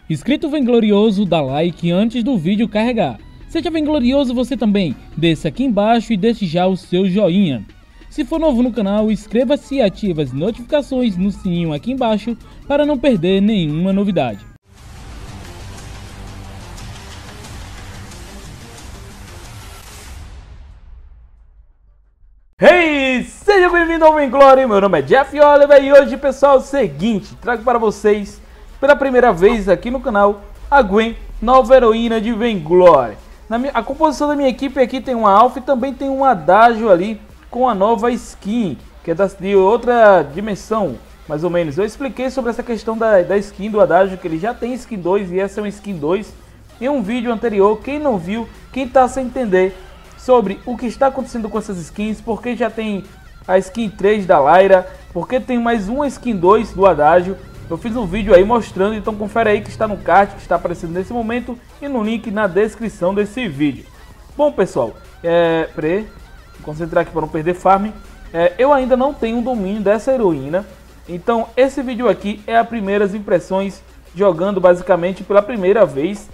Inscrito Vanglorioso, dá like antes do vídeo carregar. Seja vanglorioso você também, desça aqui embaixo e deixe já o seu joinha. Se for novo no canal, inscreva-se e ative as notificações no sininho aqui embaixo para não perder nenhuma novidade. Hey, seja bem-vindo ao Vainglory, meu nome é Jeff Oliver e hoje, pessoal, é o seguinte, trago para vocês, pela primeira vez aqui no canal, a Gwen, nova heroína de Vainglory. A composição da minha equipe aqui tem uma Alpha e também tem um Adágio ali com a nova skin, que é de outra dimensão, mais ou menos. Eu expliquei sobre essa questão da skin do Adágio, que ele já tem skin 2 e essa é uma skin 2 em um vídeo anterior. Quem não viu, quem tá sem entender sobre o que está acontecendo com essas skins, porque já tem a skin 3 da Lyra, porque tem mais uma skin 2 do Adágio. Eu fiz um vídeo aí mostrando, então confere aí que está no card, que está aparecendo nesse momento e no link na descrição desse vídeo. Bom, pessoal, vou concentrar aqui para não perder farm. Eu ainda não tenho um domínio dessa heroína, então esse vídeo aqui é as primeiras impressões jogando basicamente pela primeira vez.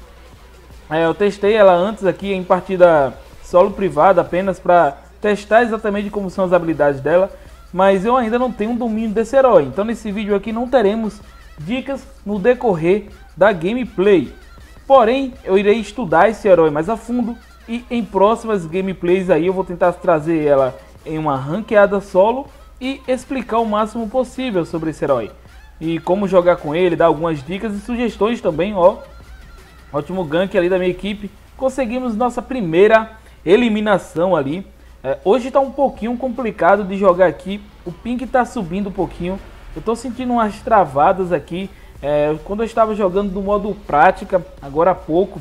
Eu testei ela antes aqui em partida solo privada apenas para testar exatamente como são as habilidades dela, mas eu ainda não tenho um domínio desse herói, então nesse vídeo aqui não teremos dicas no decorrer da gameplay. Porém, eu irei estudar esse herói mais a fundo e em próximas gameplays aí eu vou tentar trazer ela em uma ranqueada solo e explicar o máximo possível sobre esse herói e como jogar com ele, dar algumas dicas e sugestões também. Ó, ótimo gank ali da minha equipe, conseguimos nossa primeira eliminação ali. Hoje está um pouquinho complicado de jogar aqui, o ping está subindo um pouquinho, eu estou sentindo umas travadas aqui. Quando eu estava jogando no modo prática, agora há pouco,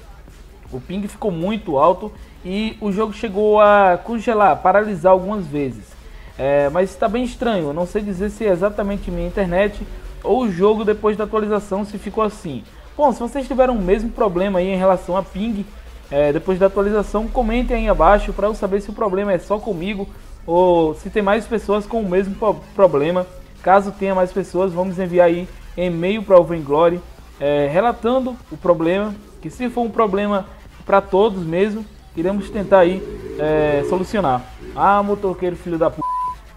o ping ficou muito alto e o jogo chegou a congelar, paralisar algumas vezes. Mas está bem estranho, eu não sei dizer se é exatamente minha internet ou o jogo depois da atualização se ficou assim. Bom, se vocês tiveram o mesmo problema aí em relação a ping, depois da atualização, comentem aí abaixo para eu saber se o problema é só comigo ou se tem mais pessoas com o mesmo problema. Caso tenha mais pessoas, vamos enviar aí e-mail para o Vainglory relatando o problema, que se for um problema para todos mesmo, iremos tentar aí solucionar. Ah, motoqueiro filho da p...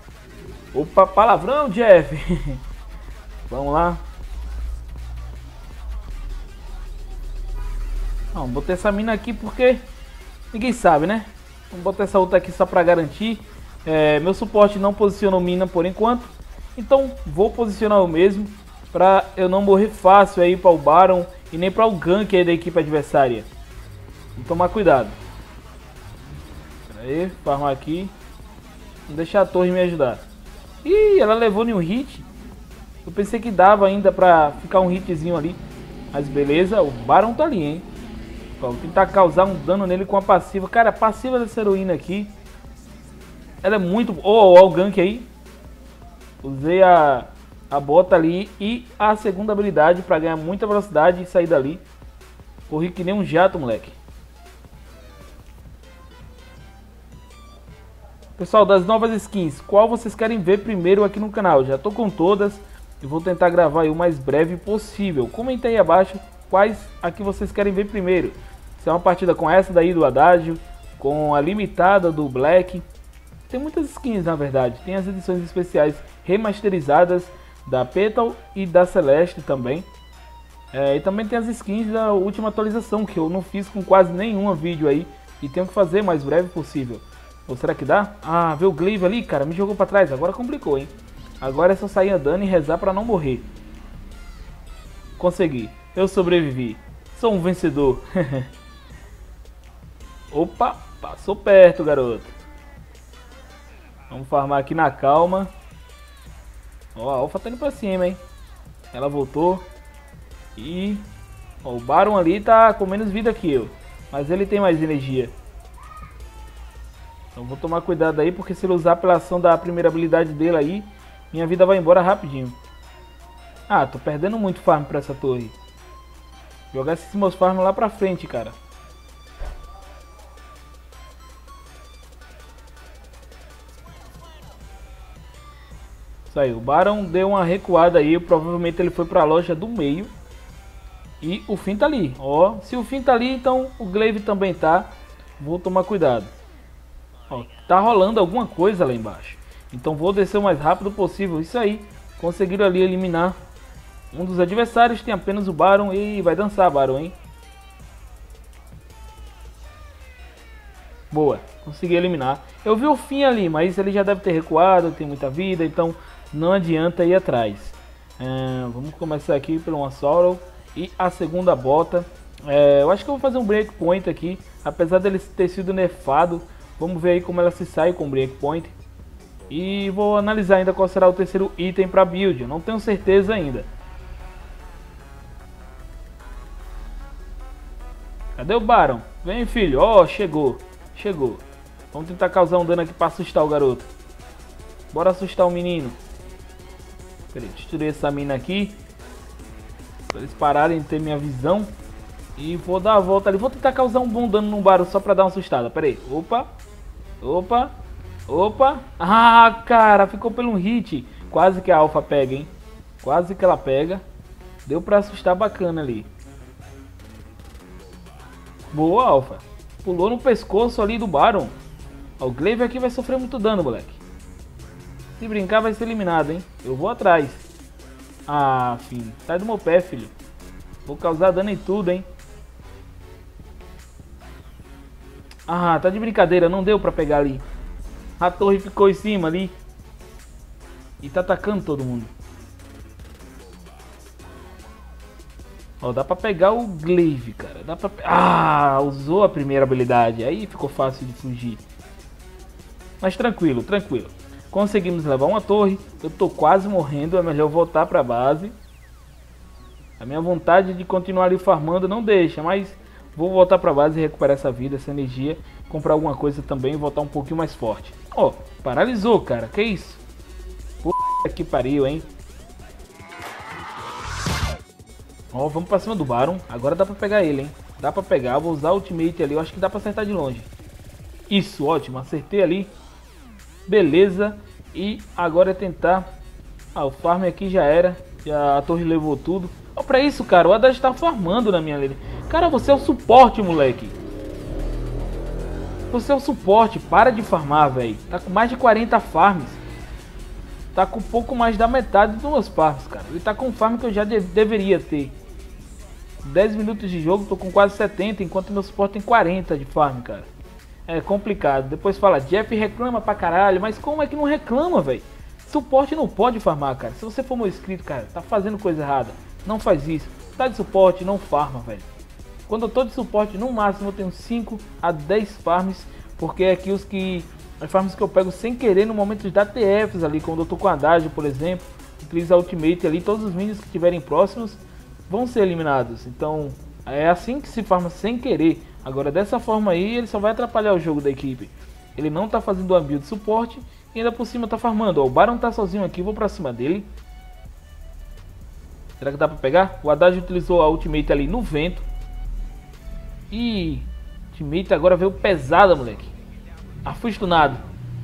Opa, palavrão, Jeff. Vamos lá. Não, botei essa mina aqui porque ninguém sabe, né? Vamos botar essa outra aqui só pra garantir. Meu suporte não posicionou mina por enquanto, então vou posicionar o mesmo pra eu não morrer fácil aí para o Baron e nem para o gank aí da equipe adversária. Vou tomar cuidado. Pera aí, farmar aqui. Vou deixar a torre me ajudar. Ih, ela levou nenhum hit. Eu pensei que dava ainda pra ficar um hitzinho ali, mas beleza, o Baron tá ali, hein? Vou tentar causar um dano nele com a passiva. Cara, a passiva dessa heroína aqui, ela é muito... Ó, o gank aí. Usei a bota ali e a segunda habilidade para ganhar muita velocidade e sair dali. Corri que nem um jato, moleque. Pessoal, das novas skins, qual vocês querem ver primeiro aqui no canal? Já tô com todas e vou tentar gravar aí o mais breve possível. Comenta aí abaixo quais aqui vocês querem ver primeiro. Se é uma partida com essa daí do Adágio, com a limitada do Black. Tem muitas skins na verdade. Tem as edições especiais remasterizadas da Petal e da Celeste também. E também tem as skins da última atualização, que eu não fiz com quase nenhuma vídeo aí. E tenho que fazer o mais breve possível. Ou será que dá? Ah, vê o Glaive ali, cara, me jogou pra trás. Agora complicou, hein. Agora é só sair andando e rezar pra não morrer. Consegui. Eu sobrevivi. Sou um vencedor. Opa, passou perto, garoto. Vamos farmar aqui na calma. Ó, a Alpha tá indo pra cima, hein. Ela voltou. E... ó, o Baron ali tá com menos vida que eu, mas ele tem mais energia. Então vou tomar cuidado aí, porque se ele usar pela ação da primeira habilidade dele aí, minha vida vai embora rapidinho. Ah, tô perdendo muito farm pra essa torre. Jogar esses meus farm lá pra frente, cara. Isso aí, o Baron deu uma recuada aí, provavelmente ele foi pra loja do meio. E o Finn tá ali, ó. Se o Finn tá ali, então o Glaive também tá. Vou tomar cuidado. Ó, tá rolando alguma coisa lá embaixo. Então vou descer o mais rápido possível. Isso aí. Conseguiram ali eliminar um dos adversários. Tem apenas o Baron. E vai dançar, Baron, hein? Boa. Consegui eliminar. Eu vi o Finn ali, mas ele já deve ter recuado. Tem muita vida, então não adianta ir atrás. Vamos começar aqui pelo One e a segunda bota. Eu acho que eu vou fazer um breakpoint aqui. Apesar dele ter sido nerfado. Vamos ver aí como ela se sai com o breakpoint. E vou analisar ainda qual será o terceiro item para build. Eu não tenho certeza ainda. Cadê o Baron? Vem, filho. Ó, chegou. Chegou. Vamos tentar causar um dano aqui para assustar o garoto. Bora assustar o menino. Peraí, destruir essa mina aqui. Para eles pararem de ter minha visão. E vou dar a volta ali. Vou tentar causar um bom dano no Baron só para dar uma assustada. Peraí. Opa. Opa. Opa. Ah, cara. Ficou pelo um hit. Quase que a Alpha pega, hein. Quase que ela pega. Deu para assustar bacana ali. Boa, Alpha. Pulou no pescoço ali do Baron. Ó, o Glaive aqui vai sofrer muito dano, moleque. Se brincar vai ser eliminado, hein. Eu vou atrás. Ah, filho. Sai do meu pé, filho. Vou causar dano em tudo, hein. Ah, tá de brincadeira. Não deu pra pegar ali. A torre ficou em cima ali. E tá atacando todo mundo. Ó, dá pra pegar o Glaive, cara. Dá pra... Ah, usou a primeira habilidade. Aí ficou fácil de fugir. Mas tranquilo, tranquilo. Conseguimos levar uma torre. Eu tô quase morrendo. É melhor voltar pra base. A minha vontade de continuar ali farmando não deixa. Mas vou voltar pra base e recuperar essa vida, essa energia. Comprar alguma coisa também e voltar um pouquinho mais forte. Ó, paralisou, cara. Que isso? Puta que pariu, hein? Ó, vamos pra cima do Baron. Agora dá pra pegar ele, hein? Dá pra pegar. Vou usar o ultimate ali. Eu acho que dá pra acertar de longe. Isso, ótimo. Acertei ali. Beleza. E agora é tentar... Ah, o farm aqui já era. Já a torre levou tudo. Ó, pra isso, cara. O Haddad tá farmando na minha lane. Cara, você é o suporte, moleque. Você é o suporte. Para de farmar, velho. Tá com mais de 40 farms. Tá com pouco mais da metade dos meus farms, cara. Ele tá com um farm que eu já deveria ter. 10 minutos de jogo, tô com quase 70, enquanto meu suporte tem 40 de farm, cara. É complicado. Depois fala, Jeff reclama pra caralho, mas como é que não reclama, velho? Suporte não pode farmar, cara. Se você for meu inscrito, cara, tá fazendo coisa errada. Não faz isso. Tá de suporte, não farma, velho. Quando eu tô de suporte, no máximo eu tenho 5 a 10 farms, porque é aqui os farms que eu pego sem querer no momento de TFs ali, quando eu tô com a Haddad, por exemplo, utiliza a ultimate ali, todos os minions que estiverem próximos vão ser eliminados. Então é assim que se farma sem querer. Agora dessa forma aí ele só vai atrapalhar o jogo da equipe. Ele não tá fazendo uma build de suporte e ainda por cima tá farmando. Ó, o Baron tá sozinho aqui, vou pra cima dele. Será que dá pra pegar? O Haddad utilizou a ultimate ali no vento. E ultimate agora veio pesada, moleque. Ah, fui stunado.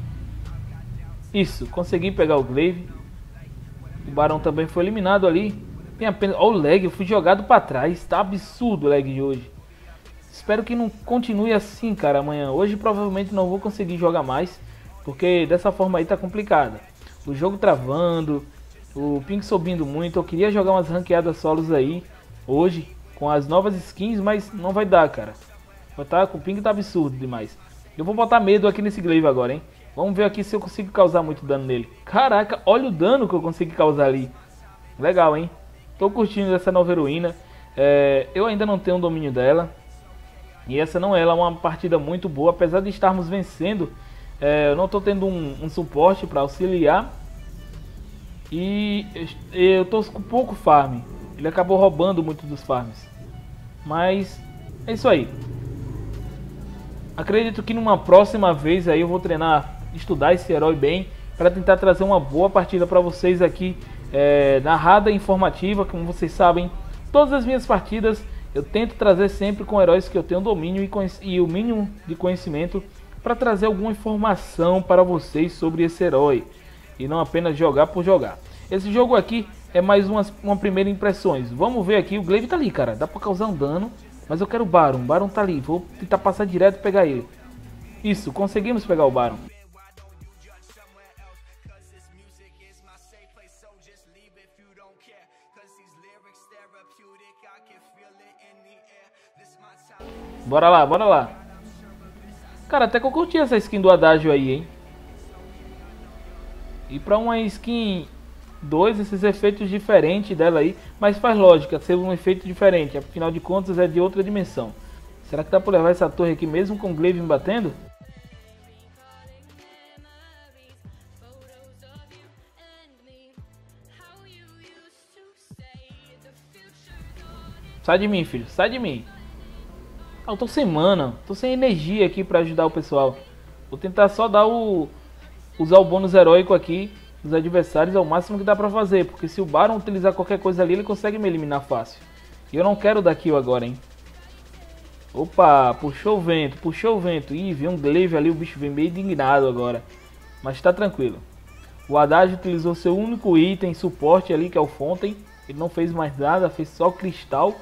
Isso, consegui pegar o Glaive. O Baron também foi eliminado ali. Tem apenas... Ó, o lag, eu fui jogado pra trás. Tá absurdo o lag de hoje. Espero que não continue assim, cara, amanhã. Hoje provavelmente não vou conseguir jogar mais, porque dessa forma aí tá complicado. O jogo travando, o ping subindo muito. Eu queria jogar umas ranqueadas solos aí hoje, com as novas skins, mas não vai dar, cara. O ping tá absurdo demais. Eu vou botar medo aqui nesse Glaive agora, hein. Vamos ver aqui se eu consigo causar muito dano nele. Caraca, olha o dano que eu consegui causar ali. Legal, hein. Tô curtindo essa nova heroína. Eu ainda não tenho o domínio dela. E essa não é uma partida muito boa. Apesar de estarmos vencendo, eu não tô tendo um suporte para auxiliar. E eu tô com pouco farm. Ele acabou roubando muito dos farms. Mas é isso aí. Acredito que numa próxima vez aí eu vou treinar, estudar esse herói bem, para tentar trazer uma boa partida para vocês aqui. Narrada e informativa, como vocês sabem, todas as minhas partidas eu tento trazer sempre com heróis que eu tenho domínio e o mínimo de conhecimento, para trazer alguma informação para vocês sobre esse herói e não apenas jogar por jogar. Esse jogo aqui é mais uma primeira impressões. Vamos ver aqui, o Glaive tá ali, cara. Dá pra causar um dano, mas eu quero o Baron. O Baron tá ali, vou tentar passar direto e pegar ele. Isso, conseguimos pegar o Baron. Bora lá, bora lá. Cara, até que eu curti essa skin do Adágio aí, hein. E pra uma skin 2, esses efeitos diferentes dela aí. Mas faz lógica ser um efeito diferente. Afinal de contas é de outra dimensão. Será que dá pra levar essa torre aqui mesmo com o Glaive me batendo? Sai de mim, filho. Sai de mim. Ah, eu tô sem mana. Tô sem energia aqui pra ajudar o pessoal. Vou tentar só dar usar o bônus heróico aqui dos adversários ao máximo que dá pra fazer. Porque se o Baron utilizar qualquer coisa ali, ele consegue me eliminar fácil. E eu não quero dar kill agora, hein. Opa, puxou o vento, puxou o vento. Ih, viu um Glaive ali, o bicho vem meio indignado agora. Mas tá tranquilo. O Adágio utilizou seu único item, suporte ali, que é o Fontaine. Ele não fez mais nada, fez só cristal.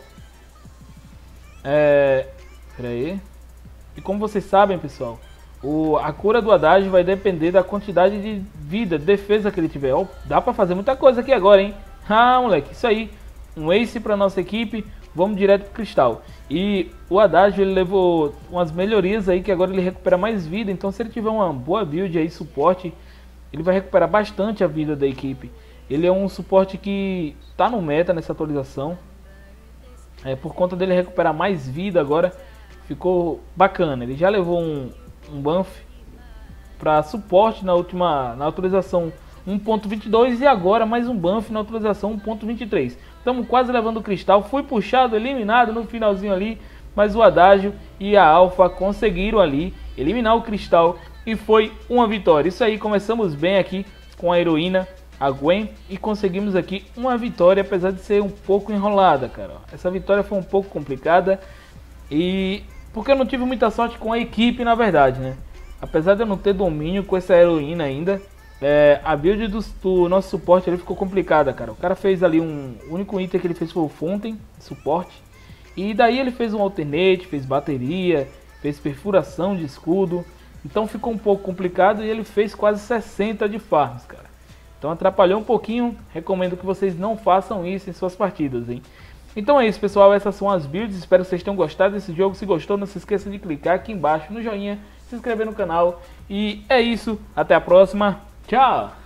Pera aí. E como vocês sabem, pessoal, a cura do Adágio vai depender da quantidade de vida, de defesa que ele tiver. Ó, dá pra fazer muita coisa aqui agora, hein? Ah, moleque, isso aí. Um ace pra nossa equipe. Vamos direto pro cristal. E o Adágio, ele levou umas melhorias aí, que agora ele recupera mais vida. Então se ele tiver uma boa build aí, suporte, ele vai recuperar bastante a vida da equipe. Ele é um suporte que tá no meta nessa atualização. Por conta dele recuperar mais vida agora, ficou bacana. Ele já levou um buff para suporte na atualização 1.22 e agora mais um buff na atualização 1.23. Estamos quase levando o cristal. Fui puxado, eliminado no finalzinho ali, mas o Adágio e a Alpha conseguiram ali eliminar o cristal e foi uma vitória. Isso aí, começamos bem aqui com a heroína, a Gwen, e conseguimos aqui uma vitória, apesar de ser um pouco enrolada, cara. Essa vitória foi um pouco complicada e porque eu não tive muita sorte com a equipe, na verdade, né? Apesar de eu não ter domínio com essa heroína ainda, a build do nosso suporte ali ficou complicada, cara. O cara fez ali o único item que ele fez foi o Fontaine, suporte, e daí ele fez um alternate, fez bateria, fez perfuração de escudo. Então ficou um pouco complicado e ele fez quase 60 de farms, cara. Então atrapalhou um pouquinho, recomendo que vocês não façam isso em suas partidas, hein? Então é isso, pessoal, essas são as builds, espero que vocês tenham gostado desse jogo. Se gostou, não se esqueça de clicar aqui embaixo no joinha, se inscrever no canal. E é isso, até a próxima, tchau!